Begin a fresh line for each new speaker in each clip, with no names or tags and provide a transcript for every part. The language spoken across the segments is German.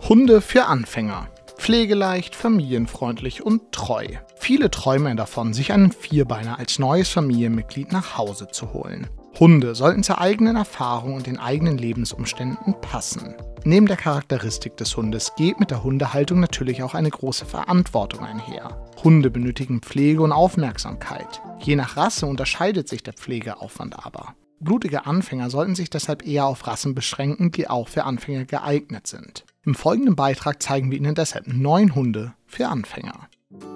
Hunde für Anfänger. Pflegeleicht, familienfreundlich und treu. Viele träumen davon, sich einen Vierbeiner als neues Familienmitglied nach Hause zu holen. Hunde sollten zur eigenen Erfahrung und den eigenen Lebensumständen passen. Neben der Charakteristik des Hundes geht mit der Hundehaltung natürlich auch eine große Verantwortung einher. Hunde benötigen Pflege und Aufmerksamkeit. Je nach Rasse unterscheidet sich der Pflegeaufwand aber. Blutige Anfänger sollten sich deshalb eher auf Rassen beschränken, die auch für Anfänger geeignet sind. Im folgenden Beitrag zeigen wir Ihnen deshalb 9 Hunde für Anfänger.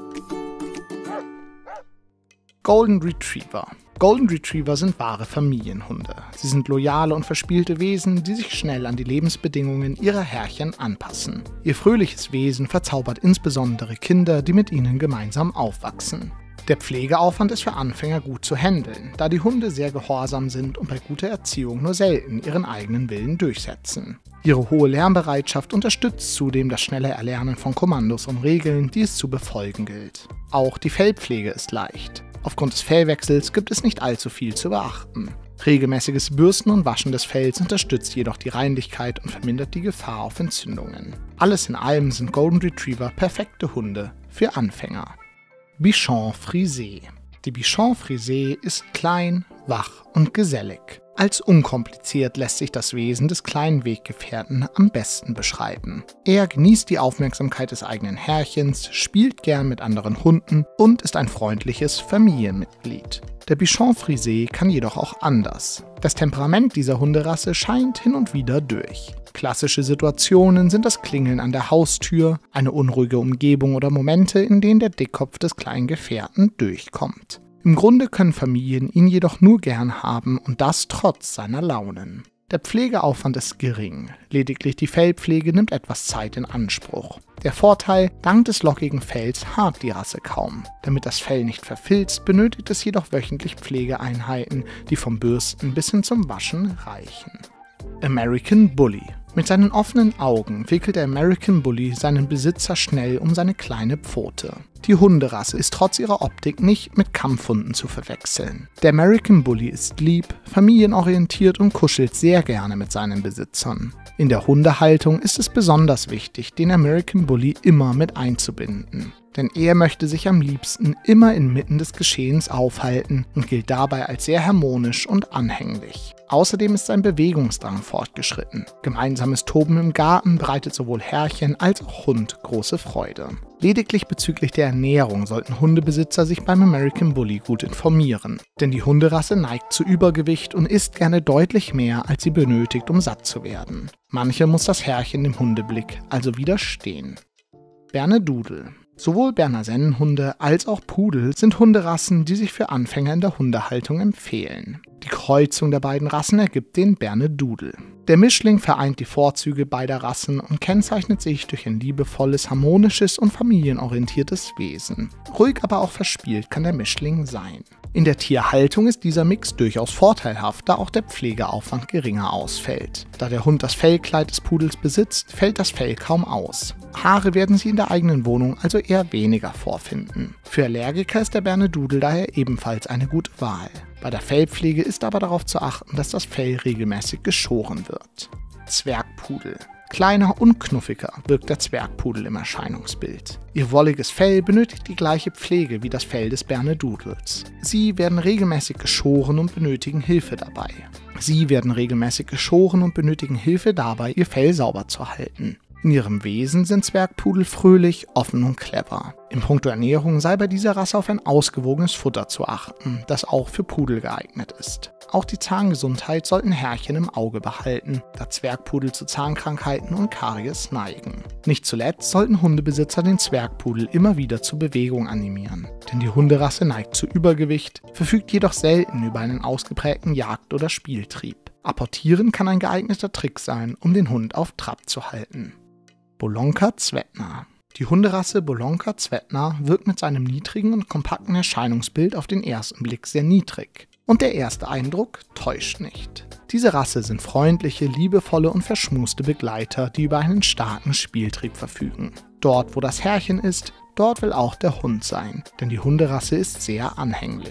Golden Retriever. Golden Retriever sind wahre Familienhunde. Sie sind loyale und verspielte Wesen, die sich schnell an die Lebensbedingungen ihrer Herrchen anpassen. Ihr fröhliches Wesen verzaubert insbesondere Kinder, die mit ihnen gemeinsam aufwachsen. Der Pflegeaufwand ist für Anfänger gut zu handeln, da die Hunde sehr gehorsam sind und bei guter Erziehung nur selten ihren eigenen Willen durchsetzen. Ihre hohe Lernbereitschaft unterstützt zudem das schnelle Erlernen von Kommandos und Regeln, die es zu befolgen gilt. Auch die Fellpflege ist leicht. Aufgrund des Fellwechsels gibt es nicht allzu viel zu beachten. Regelmäßiges Bürsten und Waschen des Fells unterstützt jedoch die Reinlichkeit und vermindert die Gefahr auf Entzündungen. Alles in allem sind Golden Retriever perfekte Hunde für Anfänger. Bichon Frise. Die Bichon Frise ist klein, wach und gesellig. Als unkompliziert lässt sich das Wesen des kleinen Weggefährten am besten beschreiben. Er genießt die Aufmerksamkeit des eigenen Herrchens, spielt gern mit anderen Hunden und ist ein freundliches Familienmitglied. Der Bichon Frise kann jedoch auch anders. Das Temperament dieser Hunderasse scheint hin und wieder durch. Klassische Situationen sind das Klingeln an der Haustür, eine unruhige Umgebung oder Momente, in denen der Dickkopf des kleinen Gefährten durchkommt. Im Grunde können Familien ihn jedoch nur gern haben und das trotz seiner Launen. Der Pflegeaufwand ist gering, lediglich die Fellpflege nimmt etwas Zeit in Anspruch. Der Vorteil, dank des lockigen Fells hart die Rasse kaum. Damit das Fell nicht verfilzt, benötigt es jedoch wöchentlich Pflegeeinheiten, die vom Bürsten bis hin zum Waschen reichen. American Bully. Mit seinen offenen Augen wickelt der American Bully seinen Besitzer schnell um seine kleine Pfote. Die Hunderasse ist trotz ihrer Optik nicht mit Kampfhunden zu verwechseln. Der American Bully ist lieb, familienorientiert und kuschelt sehr gerne mit seinen Besitzern. In der Hundehaltung ist es besonders wichtig, den American Bully immer mit einzubinden. Denn er möchte sich am liebsten immer inmitten des Geschehens aufhalten und gilt dabei als sehr harmonisch und anhänglich. Außerdem ist sein Bewegungsdrang fortgeschritten. Gemeinsames Toben im Garten bereitet sowohl Herrchen als auch Hund große Freude. Lediglich bezüglich der Ernährung sollten Hundebesitzer sich beim American Bully gut informieren, denn die Hunderasse neigt zu Übergewicht und isst gerne deutlich mehr, als sie benötigt, um satt zu werden. Manche muss das Herrchen dem Hundeblick also widerstehen. Bernedoodle. Sowohl Berner Sennenhunde als auch Pudel sind Hunderassen, die sich für Anfänger in der Hundehaltung empfehlen. Die Kreuzung der beiden Rassen ergibt den Bernedoodle. Der Mischling vereint die Vorzüge beider Rassen und kennzeichnet sich durch ein liebevolles, harmonisches und familienorientiertes Wesen. Ruhig, aber auch verspielt kann der Mischling sein. In der Tierhaltung ist dieser Mix durchaus vorteilhaft, da auch der Pflegeaufwand geringer ausfällt. Da der Hund das Fellkleid des Pudels besitzt, fällt das Fell kaum aus. Haare werden Sie in der eigenen Wohnung also eher weniger vorfinden. Für Allergiker ist der Bernedoodle daher ebenfalls eine gute Wahl. Bei der Fellpflege ist aber darauf zu achten, dass das Fell regelmäßig geschoren wird. Zwergpudel. Kleiner und knuffiger wirkt der Zwergpudel im Erscheinungsbild. Ihr wolliges Fell benötigt die gleiche Pflege wie das Fell des Bernedoodles. Sie werden regelmäßig geschoren und benötigen Hilfe dabei. Ihr Fell sauber zu halten. In ihrem Wesen sind Zwergpudel fröhlich, offen und clever. In puncto Ernährung sei bei dieser Rasse auf ein ausgewogenes Futter zu achten, das auch für Pudel geeignet ist. Auch die Zahngesundheit sollten Herrchen im Auge behalten, da Zwergpudel zu Zahnkrankheiten und Karies neigen. Nicht zuletzt sollten Hundebesitzer den Zwergpudel immer wieder zur Bewegung animieren, denn die Hunderasse neigt zu Übergewicht, verfügt jedoch selten über einen ausgeprägten Jagd- oder Spieltrieb. Apportieren kann ein geeigneter Trick sein, um den Hund auf Trab zu halten. Bolonka Zvedna. Die Hunderasse Bolonka Zvedna wirkt mit seinem niedrigen und kompakten Erscheinungsbild auf den ersten Blick sehr niedrig. Und der erste Eindruck täuscht nicht. Diese Rasse sind freundliche, liebevolle und verschmuste Begleiter, die über einen starken Spieltrieb verfügen. Dort, wo das Herrchen ist, dort will auch der Hund sein, denn die Hunderasse ist sehr anhänglich.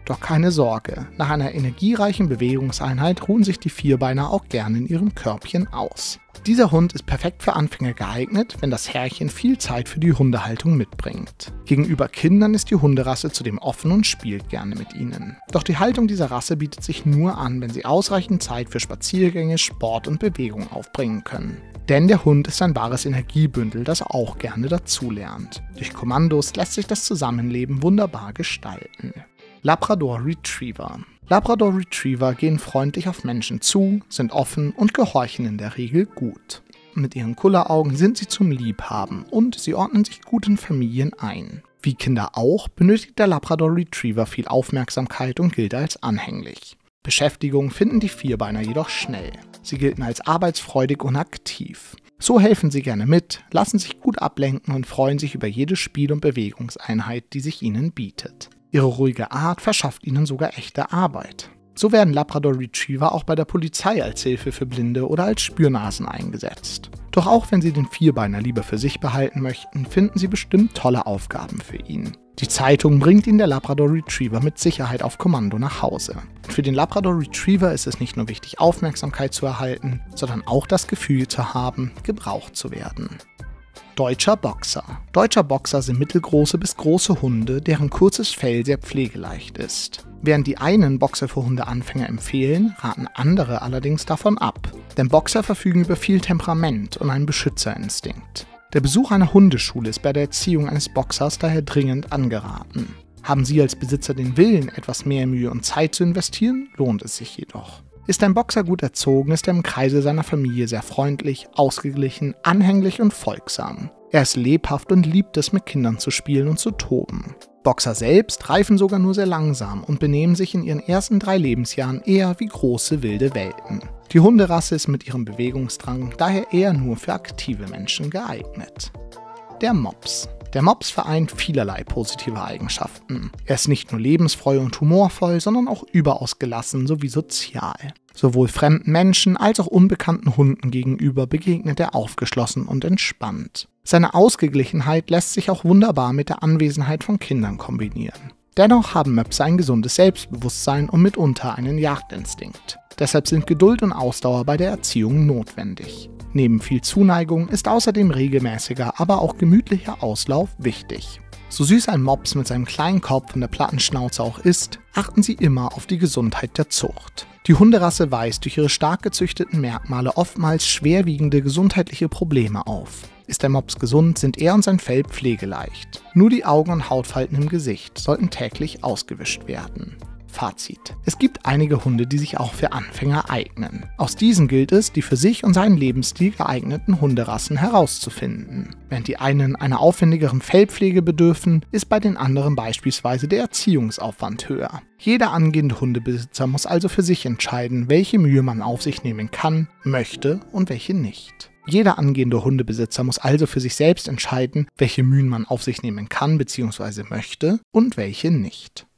Doch keine Sorge, nach einer energiereichen Bewegungseinheit ruhen sich die Vierbeiner auch gerne in ihrem Körbchen aus. Dieser Hund ist perfekt für Anfänger geeignet, wenn das Herrchen viel Zeit für die Hundehaltung mitbringt. Gegenüber Kindern ist die Hunderasse zudem offen und spielt gerne mit ihnen. Doch die Haltung dieser Rasse bietet sich nur an, wenn sie ausreichend Zeit für Spaziergänge, Sport und Bewegung aufbringen können. Denn der Hund ist ein wahres Energiebündel, das auch gerne dazulernt. Durch Kommandos lässt sich das Zusammenleben wunderbar gestalten. Labrador Retriever. Labrador Retriever gehen freundlich auf Menschen zu, sind offen und gehorchen in der Regel gut. Mit ihren Kulleraugen sind sie zum Liebhaben und sie ordnen sich gut in Familien ein. Wie Kinder auch, benötigt der Labrador Retriever viel Aufmerksamkeit und gilt als anhänglich. Beschäftigung finden die Vierbeiner jedoch schnell. Sie gelten als arbeitsfreudig und aktiv. So helfen sie gerne mit, lassen sich gut ablenken und freuen sich über jede Spiel- und Bewegungseinheit, die sich ihnen bietet. Ihre ruhige Art verschafft ihnen sogar echte Arbeit. So werden Labrador Retriever auch bei der Polizei als Hilfe für Blinde oder als Spürnasen eingesetzt. Doch auch wenn sie den Vierbeiner lieber für sich behalten möchten, finden sie bestimmt tolle Aufgaben für ihn. Die Zeitung bringt ihn der Labrador Retriever mit Sicherheit auf Kommando nach Hause. Und für den Labrador Retriever ist es nicht nur wichtig, Aufmerksamkeit zu erhalten, sondern auch das Gefühl zu haben, gebraucht zu werden. Deutscher Boxer. Deutscher Boxer sind mittelgroße bis große Hunde, deren kurzes Fell sehr pflegeleicht ist. Während die einen Boxer für Hundeanfänger empfehlen, raten andere allerdings davon ab. Denn Boxer verfügen über viel Temperament und einen Beschützerinstinkt. Der Besuch einer Hundeschule ist bei der Erziehung eines Boxers daher dringend angeraten. Haben Sie als Besitzer den Willen, etwas mehr Mühe und Zeit zu investieren, lohnt es sich jedoch. Ist ein Boxer gut erzogen, ist er im Kreise seiner Familie sehr freundlich, ausgeglichen, anhänglich und folgsam. Er ist lebhaft und liebt es, mit Kindern zu spielen und zu toben. Boxer selbst reifen sogar nur sehr langsam und benehmen sich in ihren ersten 3 Lebensjahren eher wie große wilde Welten. Die Hunderasse ist mit ihrem Bewegungsdrang daher eher nur für aktive Menschen geeignet. Der Mops. Der Mops vereint vielerlei positive Eigenschaften. Er ist nicht nur lebensfreu und humorvoll, sondern auch überaus gelassen sowie sozial. Sowohl fremden Menschen als auch unbekannten Hunden gegenüber begegnet er aufgeschlossen und entspannt. Seine Ausgeglichenheit lässt sich auch wunderbar mit der Anwesenheit von Kindern kombinieren. Dennoch haben Möpse ein gesundes Selbstbewusstsein und mitunter einen Jagdinstinkt. Deshalb sind Geduld und Ausdauer bei der Erziehung notwendig. Neben viel Zuneigung ist außerdem regelmäßiger, aber auch gemütlicher Auslauf wichtig. So süß ein Mops mit seinem kleinen Kopf und der platten Schnauze auch ist, achten Sie immer auf die Gesundheit der Zucht. Die Hunderasse weist durch ihre stark gezüchteten Merkmale oftmals schwerwiegende gesundheitliche Probleme auf. Ist der Mops gesund, sind er und sein Fell pflegeleicht. Nur die Augen und Hautfalten im Gesicht sollten täglich ausgewischt werden. Fazit: Es gibt einige Hunde, die sich auch für Anfänger eignen. Aus diesen gilt es, die für sich und seinen Lebensstil geeigneten Hunderassen herauszufinden. Während die einen einer aufwendigeren Fellpflege bedürfen, ist bei den anderen beispielsweise der Erziehungsaufwand höher. Jeder angehende Hundebesitzer muss also für sich entscheiden, welche Mühe man auf sich nehmen kann, möchte und welche nicht. Jeder angehende Hundebesitzer muss also für sich selbst entscheiden, welche Mühen man auf sich nehmen kann bzw. möchte und welche nicht.